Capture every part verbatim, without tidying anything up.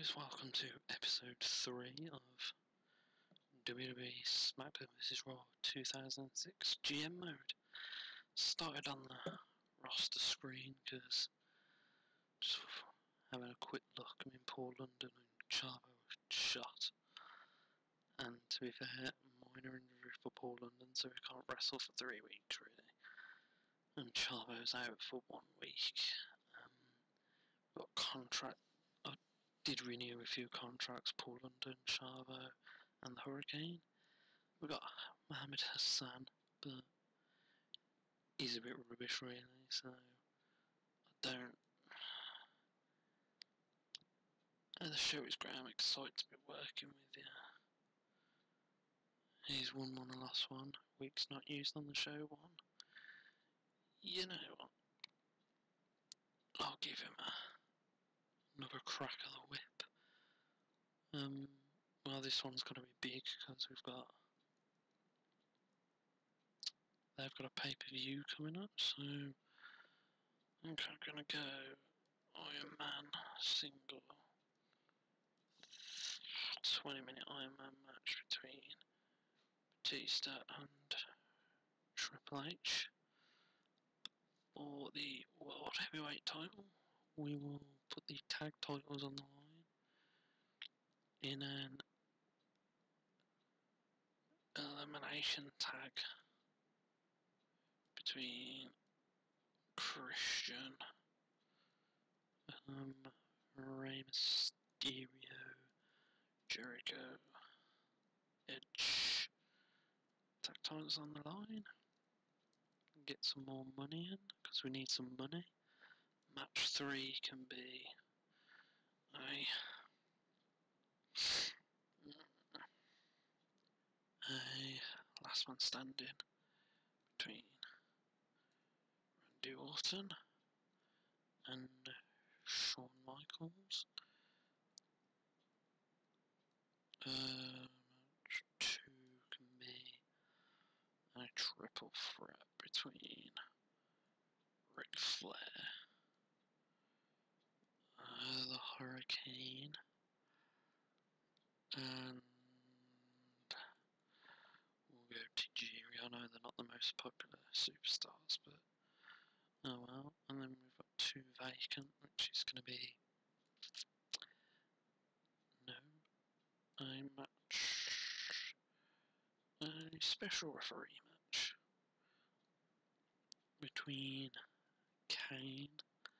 guys, welcome to episode three of W W E Smackdown Vs Raw two thousand six G M mode. Started on the roster screen because just having a quick look. I mean, Paul London and Chavo were shot, and to be fair, minor injury for Paul London, so he can't wrestle for three weeks really. And Chavo's out for one week. Um, got contract. I did renew a few contracts. Paul London, Chavo, and the Hurricane. We got Mohammed Hassan, but he's a bit rubbish really. So I don't. And the show is great. I'm excited to be working with you. He's won one and lost one. Weeks not used on the show one. You know what? I'll give him a, another crack of the whip. Um, well, this one's going to be big because we've got they've got a pay-per-view coming up. So I think I'm going to go Iron Man single twenty minute Iron Man match between Batista and Triple H. For the World Heavyweight title, we will put the tag titles on the line in an elimination tag between Christian, um, Rey Mysterio, Jericho, Edge. Tag titles on the line. Get some more money in, because we need some money. Match three can be a, a last man standing between Randy Orton and Shawn Michaels. Uh, match two can be a triple threat between Ric Flair, uh, the Hurricane, and we'll go to Tajiri. I know they're not the most popular superstars, but oh well. And then we've got two vacant, which is going to be no, a match, a special referee match between Kane,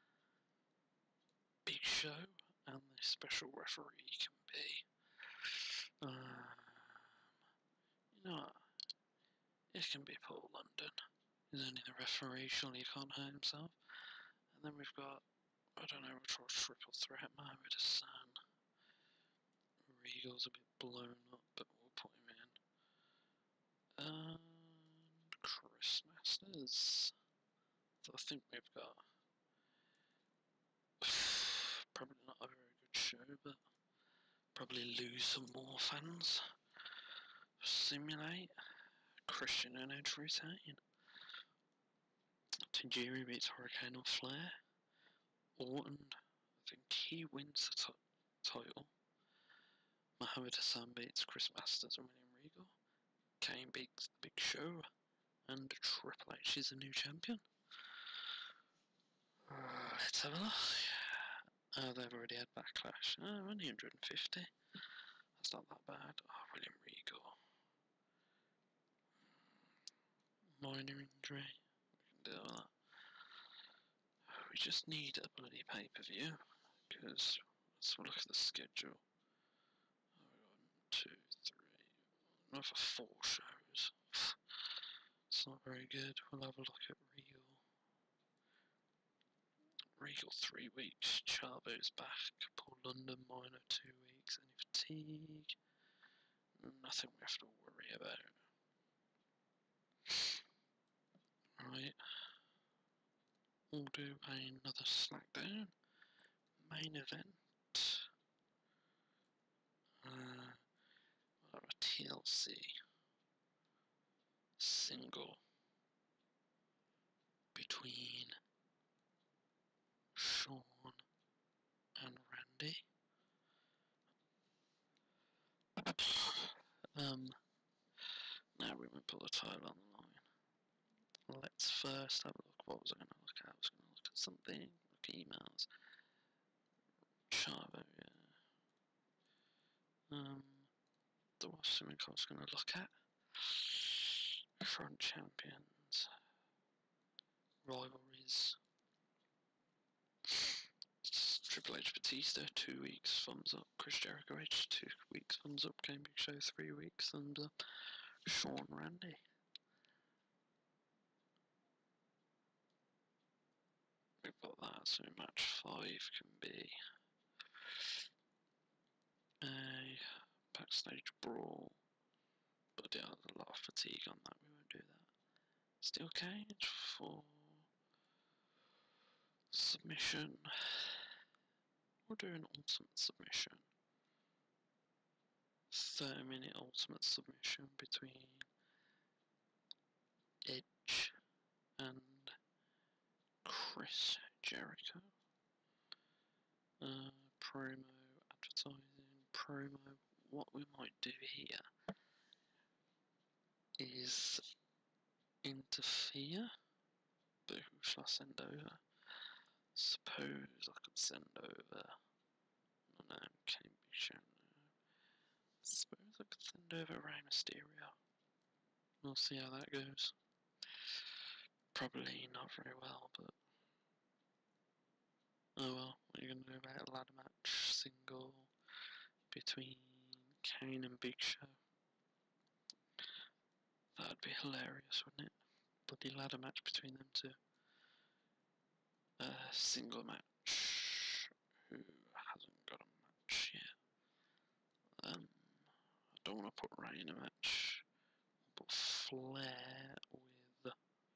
Big Show, and the special referee can be, um, you know what, it can be Paul London. He's only the referee, surely he can't hurt himself. And then we've got, I don't know, which one, triple threat, Mohammed Hassan. Regal's a bit blown up, but we'll put him in. And Chris Masters. So I think we've got probably not a very good show, but probably lose some more fans. Simulate. Christian and Edge retain. Tajiri beats Hurricane or Flair. Orton, I think he wins the title. Mohammed Hassan beats Chris Masters and William Regal. Kane beats the Big Show. And Triple H is the new champion. Uh, let's have a look. Oh, they've already had Backlash. Oh, only one hundred fifty. That's not that bad. Oh, William Regal. Minor injury. We can deal with that. We just need a bloody pay-per-view. Because let's have a look at the schedule. Oh, we've got one, two, three, another four shows. It's not very good. We'll have a look at Regal. Regal three weeks, Chavo's back, Paul London minor two weeks, any fatigue, nothing we have to worry about. Right, we'll do another Smackdown, main event, uh, we'll have a T L C, single, between Shawn and Randy. Um, now we won't put the title on the line. Let's first have a look. What was I going to look at? I was going to look at something. Look at emails. Chavo, yeah. Um, there was something I was going to look at. Front champions. Rivalries. Triple H Batista, two weeks, thumbs up. Chris Jericho H, two weeks, thumbs up. Game Big Show, three weeks, thumbs up. Sean Randy. We've got that, so match five can be a backstage brawl. But yeah, there's a lot of fatigue on that, we won't do that. Steel cage for submission. We'll do an ultimate submission. thirty minute ultimate submission between Edge and Chris Jericho. Uh, promo, advertising, promo. What we might do here is interfere. But who shall I send over? Suppose I could send over. No, no, can't be shown. Suppose I could send over Rey Mysterio. We'll see how that goes. Probably not very well, but oh well. What are you gonna do about a ladder match single between Kane and Big Show? That'd be hilarious, wouldn't it? Bloody ladder match between them two. A uh, single match. Who hasn't got a match yet? Um, I don't want to put Ray in a match. But Flair with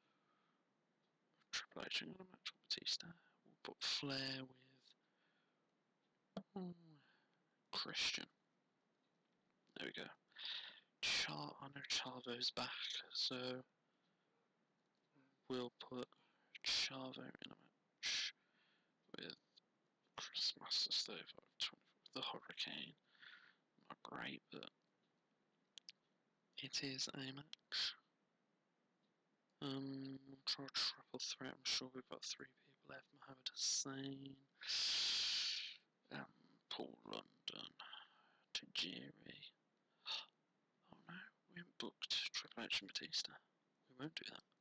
Triple H ain't got a match with Batista. We'll put Flair with hmm, Christian. There we go. Char I know Chavo's back, so we'll put Chavo in a match with Chris Masters thirty-five twenty-four, the Hurricane. Not great, but it is a match. Um, we'll try a triple threat. I'm sure we've got three people left. Mohammed Hussein, um, Paul London, Tajiri. Oh no, we haven't booked Triple H and Batista. We won't do that.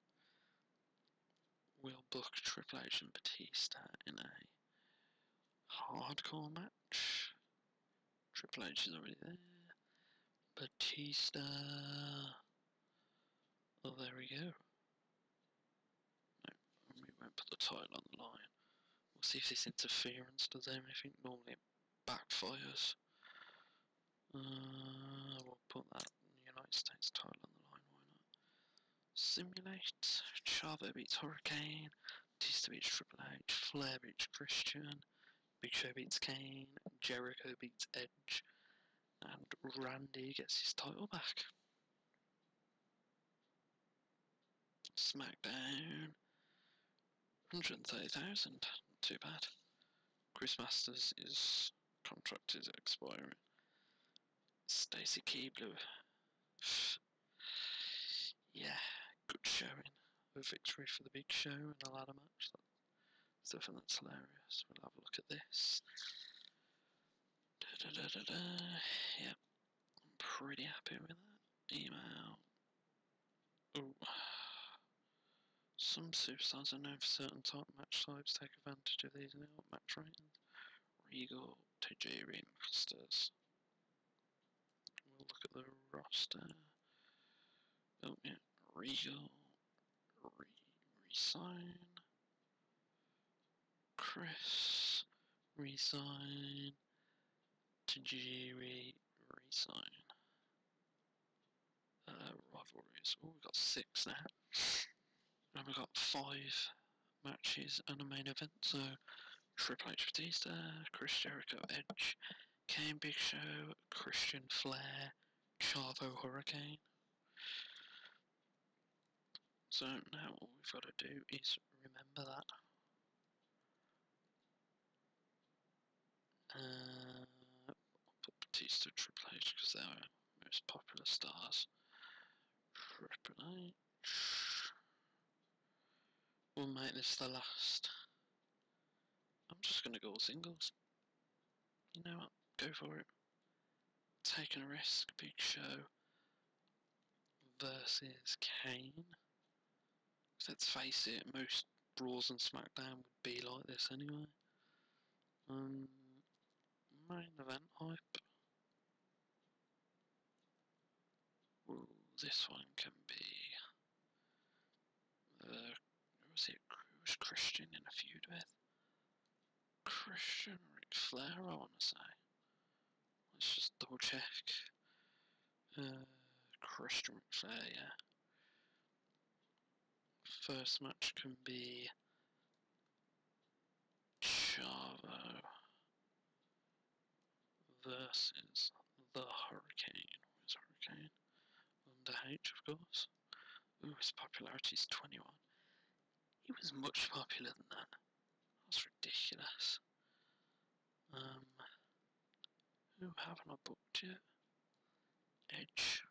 We'll book Triple H and Batista in a hardcore match. Triple H is already there. Batista. Oh, there we go. No, we won't put the title on the line. We'll see if this interference does anything. Normally it backfires. Uh, we'll put that United States title on the line, why not? Simulate. Chavo beats Hurricane. Batista beats Triple H. Flair beats Christian. Big Show beats Kane. Jericho beats Edge. And Randy gets his title back. Smackdown. one hundred thirty thousand. Not too bad. Chris Masters' is contract is expiring. Stacy Keibler. Yeah, good showing. A victory for the Big Show in a ladder match. That's something that's hilarious. We'll have a look at this. Da, da, da, da, da. Yep, I'm pretty happy with that. Email. Ooh. Some superstars are known for certain type match types. Take advantage of these now. Match ratings. Regal, Tajiri, Masters. We'll look at the roster. Oh yeah, Regal, re resign. Chris, resign. Tajiri, resign. Uh, rivalries. Oh, we've got six now. And we've got five matches and a main event. So Triple H Batista, Chris Jericho Edge, Kane Big Show, Christian Flair, Chavo Hurricane. So now all we've got to do is remember that. Uh, I'll put Batista Batista, Triple H, because they're our most popular stars. Triple H. We'll make this the last. I'm just gonna go all singles. You know what? Go for it. Taking a risk. Big Show versus Kane. Let's face it, most Raws and SmackDown would be like this anyway. Um, main event hype. Ooh, this one can be. Uh, was it was Christian in a feud with? Christian Ric Flair, I want to say. Let's just double check. Uh, Christian Ric Flair, yeah. First match can be Chavo versus the Hurricane. Where's Hurricane? Under H, of course. Ooh, his popularity is twenty-one. He was much popular than that. That's ridiculous. Um, who haven't I booked yet? Edge.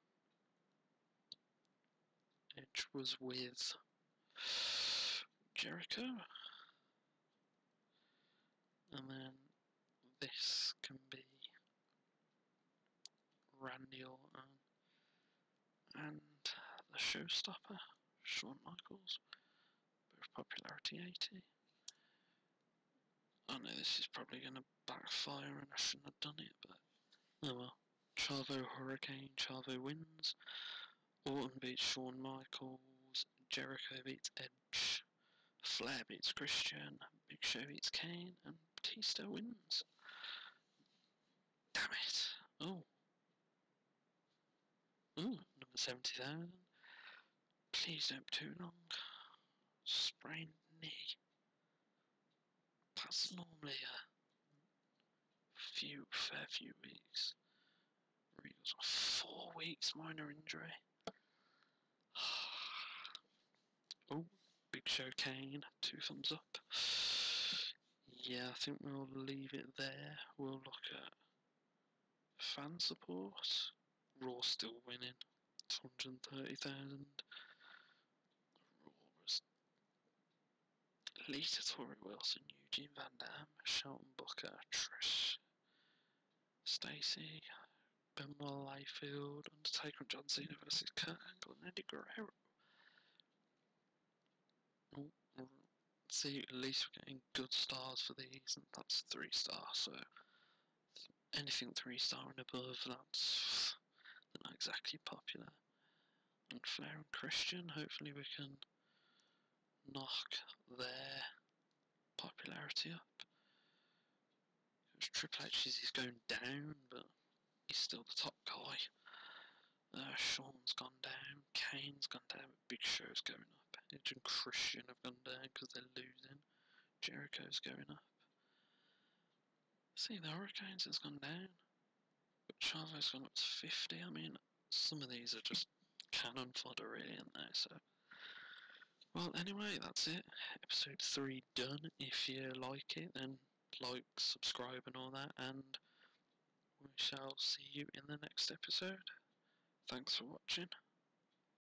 Edge was with Jericho. And then this can be Randy Orton and the showstopper, Shawn Michaels. Both popularity eighty. I know this is probably going to backfire and I shouldn't have done it, but oh well. Chavo Hurricane, Chavo wins. Orton beats Shawn Michaels. Jericho beats Edge. Flair beats Christian. Big Show beats Kane. And Batista wins. Damn it. Oh. Ooh, number seventy thousand. Please don't be too long. Sprained knee. That's normally a few, fair few weeks. Four weeks minor injury. Oh, Big Show Kane, two thumbs up. Yeah, I think we'll leave it there. We'll look at fan support. Raw still winning, two hundred thirty thousand. Raw was Lita, Tori Wilson, Eugene Van Dam, Shelton Booker, Trish, Stacy, Benoit Layfield, Undertaker and John Cena versus Kurt Angle and Eddie Guerrero. Oh, see, at least we're getting good stars for these, and that's three stars, so anything three star and above, that's not exactly popular. And Flair and Christian, hopefully we can knock their popularity up. Because Triple H is going down, but he's still the top guy. Uh, Shawn's gone down, Kane's gone down, but Big Show's going up. Edge and Christian have gone down because they're losing. Jericho's going up. See, the Hurricanes has gone down, but Chavo's gone up to fifty. I mean, some of these are just cannon fodder really, aren't they? So, well, anyway, that's it. Episode three done. If you like it, then like, subscribe and all that, and we shall see you in the next episode. Thanks for watching.